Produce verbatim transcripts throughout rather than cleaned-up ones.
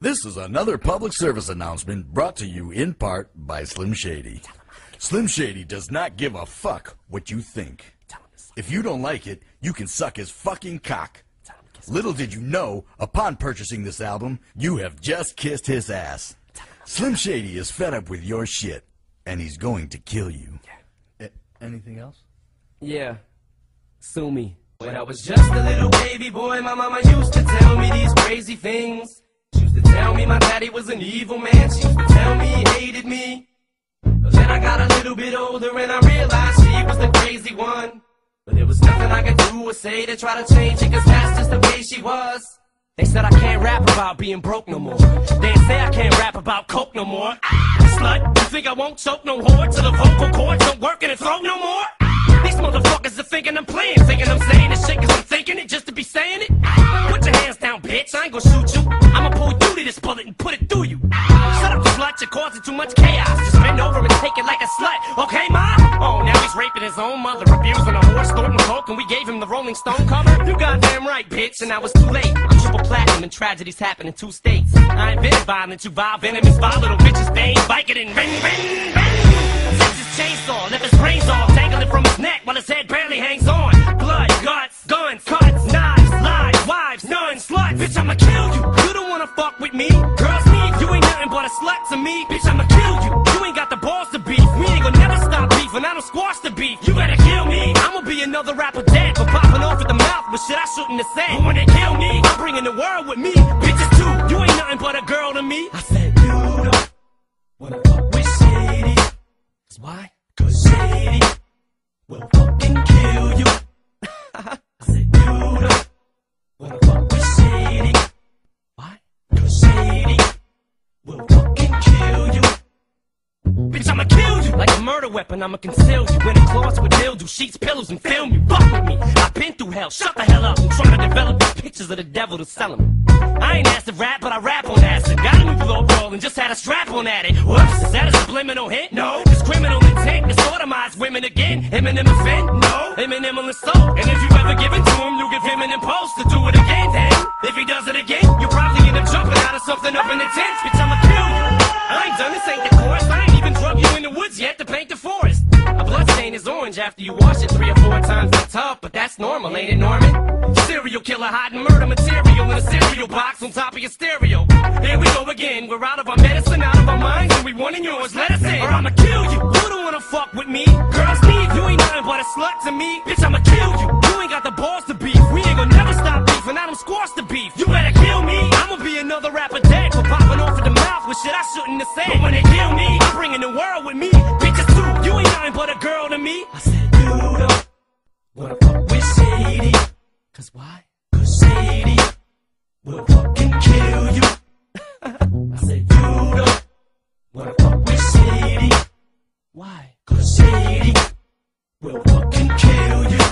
This is another public service announcement brought to you in part by Slim Shady. Slim Shady does not give a fuck what you think. If you don't like it, you can suck his fucking cock. Little did you know, upon purchasing this album, you have just kissed his ass. Slim Shady is fed up with your shit, and he's going to kill you. A anything else? Yeah. Sue me. When I was just a little baby boy, my mama used to tell me these crazy things. She used to tell me my daddy was an evil man. She used to tell me he hated me. But then I got a little bit older and I realized she was the crazy one. But there was nothing I could do or say to try to change it, cause that's just the way she was. They said I can't rap about being broke no more. They say I can't rap about coke no more. Ah, slut, you think I won't choke no whore till the vocal cords don't work in the throat no more? These motherfuckers are thinking I'm playing, thinking I'm saying this shit cause I'm thinking it just to be saying it. Put your hands down, bitch, I ain't gonna shoot you. I'ma pull you to this bullet and put it through you. Shut up, slut, you're causing too much chaos. Just bend over and take it like a slut, okay, ma? Oh, now he's raping his own mother, abusing a horse, snorting coke, and we gave him the Rolling Stone cover? You goddamn right, bitch, and I was too late. I'm triple platinum and tragedies happen in two states. I ain't been violent, you vile venomous, vile little bitches, bang, Vicodin, ring, ring, ring. Takes his chainsaw, left his brains off, dangling from his neck while his head barely hangs on. Blood, guts, guns, cuts, knives, lies, wives, nuns, sluts. Bitch, I'ma kill you. You don't wanna fuck with me. Girls need you ain't nothing but a slut to me. Bitch, I'ma kill you. You ain't got the balls to beef. We ain't gonna never stop beef, and I don't squash the beef. You better kill me. I'ma be another rapper dead for popping off at the mouth with shit I shouldn't have said. But when they kill me, I'm bringing the world with me. Bitches too. You ain't nothing but a girl to me. I said you don't wanna fuck with Shady. Cause why? Cause Shady will fucking kill you. I said you don't wanna fuck with Shady. Why? Cause Shady will fucking kill you. Bitch, I'ma kill you. Like a murder weapon, I'ma conceal you. In a closet with dildo, sheets, pillows, and film you. Fuck with me, I've been through hell. Shut the hell up, I'm trying to develop these pictures of the devil to sell them. I ain't acid rap, but I rap on acid. Got a new low roll and just had a strap on at it. Whoops, is that a subliminal hint? No, it's criminal intent to sodomize women again. Eminem offend? No, Eminem will insult. And if you ever give it to him, you give him an impulse to do it again. Then, if he does it again, you probably end up jumping out of something up in the tent. Bitch, I'ma kill you. I ain't done, this ain't the chorus. I ain't even drug you in the woods yet to paint the forest. A blood stain is orange after you wash it three or four times in the tub, but that's normal, ain't it, Norman? Serial killer hiding murder material in a cereal box on top of your stereo. Here we go again, we're out of our medicine, out of our minds, and we wanting yours, let us in, or I'ma kill you. You don't wanna fuck with me. Girls need you ain't nothing but a slut to me. Bitch, I'ma kill you. You ain't got the balls to beef. We ain't gonna never stop beef, and I don't squash the beef. You better kill me. I'ma be another rapper dead for popping off at the mouth with shit I shouldn't have said. But when they kill me, I'm bringing the world with me. Bitches too, you ain't nothing but a girl to me. I said you don't wanna fuck with Shady. Cause why? Cause Shady will fucking kill you. I said you don't wanna fuck with Shady. Why? Cause Shady will fucking kill you.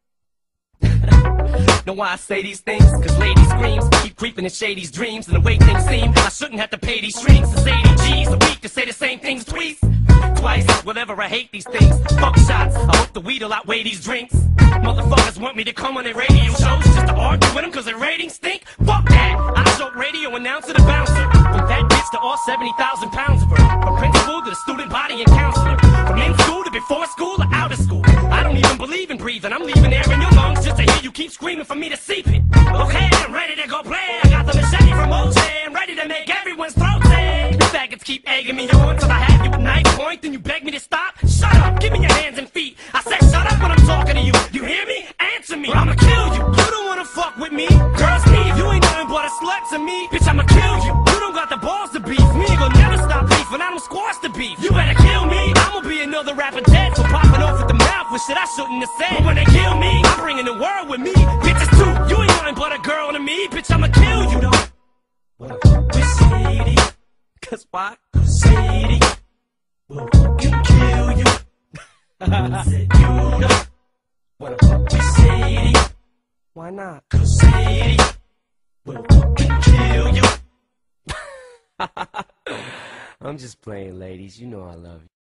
Know why I say these things? Cause lady screams keep creeping in Shady's dreams. And the way things seem, I shouldn't have to pay these streams. It's eighty G's a week to say the same things twice. Twice, whatever, I hate these things. Fuck shots, I hope the weed'll outweigh these drinks. Motherfuckers want me to come on their radio shows just to argue with them cause their ratings stink. Fuck that, I joke radio announcer to bouncer. From that bitch to all seventy thousand pounds of her. From principal to the student body and counselor. From in school to before school or out of school. I don't even believe in breathing, I'm leaving air in your lungs just to hear you keep screaming for me to seep it. Okay, I'm ready to go play. I got the machete from O J. I'm ready to make everyone's throat sing. You faggots keep egging me on till I have you at knife point. Then you beg me to stop. Shut up, give me your hands and feet. I said shut up when I'm talking to you. You hear me? Answer me, or I'ma kill you. You don't wanna fuck with me. Girls need you ain't nothing but a slut to me. Bitch, I'ma kill you. You don't got the balls to beef. We ain't gonna never stop beef, and I don't squash the beef. You better kill me. I'ma be another rapper dead for popping off at the mouth with shit I shouldn't have said. But when they kill me, I'm bringing the world with me. Bitches too, you ain't nothing but a girl to me. Bitch, I'ma kill you. You don't wanna fuck with Shady. Cause why? Cause Shady will fucking kill you. I said you don't wanna fuck with Shady. Why not? Cause Shady will fucking kill you. I'm just playing, ladies. You know I love you.